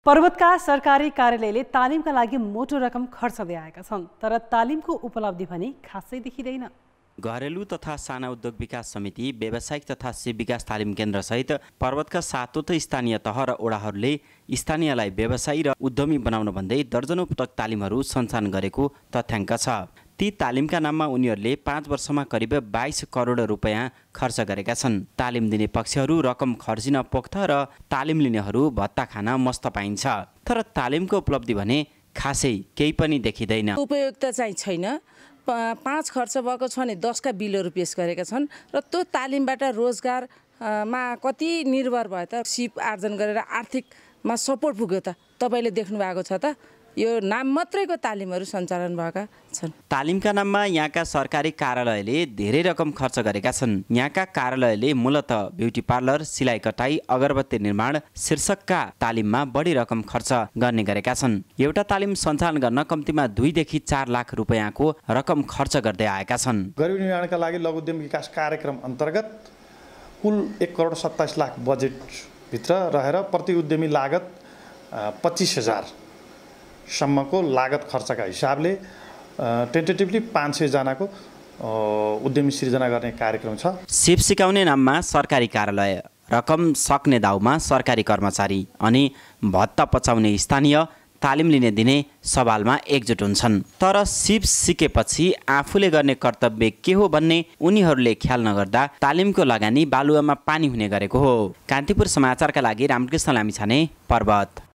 पर्वतका सरकारी कार्यालयले तालिमका लागि मोटो रकम खर्च ल्याएका छन्, तर तालिमको उपलब्धि भने खासै देखिँदैन। घरेलु तथा साना उद्योग विकास समिति, व्यावसायिक तथा सिप विकास तालिम केन्द्र सहित पर्वतका 7वटै स्थानीय तह र ओडाहरूले स्थानीयलाई व्यवसायी र उद्यमी बनाउन भन्दै दर्जनौं पटक तालिमहरू सञ्चालन गरेको तथ्याङ्क छ। ती तालिमका नाममा उनीहरूले 5 वर्षमा करिब 22 करोड रुपैयाँ खर्च गरेका छन्। तालिम दिने पक्षहरू रकम खर्चिन पोख्त र तालिम लिनेहरू भत्ता खान मस्त पाइन्छ, तर तालिमको उपलब्धि भने खासै केही पनि देखिँदैन। उपयुक्त चाहिँ छैन। 5 खर्च भएको छ भने 10 का बिलहरू पेश गरेका छन् र त्यो तालिमबाट रोजगारमा कति निर्भर भयो त? सिप आर्जन गरेर आर्थिकमा सपोर्ट पुग्यो त? तपाईले देख्नु भएको छ त? यो नाम मात्रैको तालिमहरू सञ्चालन भएका छन्। तालिमका नाममा यहाँका सरकारी कार्यालयले धेरै रकम खर्च गरेका छन्। यहाँका कार्यालयले मूलत ब्युटी पार्लर, सिलाइ कटाई, अगरबत्ती निर्माण शीर्षकका तालिममा बढी रकम खर्च गर्ने गरेका छन्। एउटा तालिम सञ्चालन गर्न कम्तीमा 2 देखि 4 लाख रुपैयाँको रकम खर्च गर्दै आएका छन्। गरिब निर्माणका लागि लघु उद्यम विकास कार्यक्रम अन्तर्गत कुल 1 करोड 27 लाख बजेट भित्र रहेर प्रति उद्यमी लागत 25,000 सम्मको लागत खर्चका हिसाबले टेन्टेटिभली 500 जनाको उद्यमी सृजना गर्ने कार्यक्रम छ। सिप सिकाउने नाममा सरकारी कार्यालय, रकम सक्ने दाउमा सरकारी कर्मचारी अनि भत्ता पचाउने स्थानीय तालिम लिने दिने सवालमा एकजुट हुन्छन्। तर सिप सिकेपछि आफूले गर्ने कर्तव्य के हो भन्ने उनीहरूले ख्याल नगर्दा तालिमको लगानी बालुवामा पानी हुने गरेको हो। कान्तिपुर समाचारका लागि रामकृष्ण लामिछाने, पर्वत।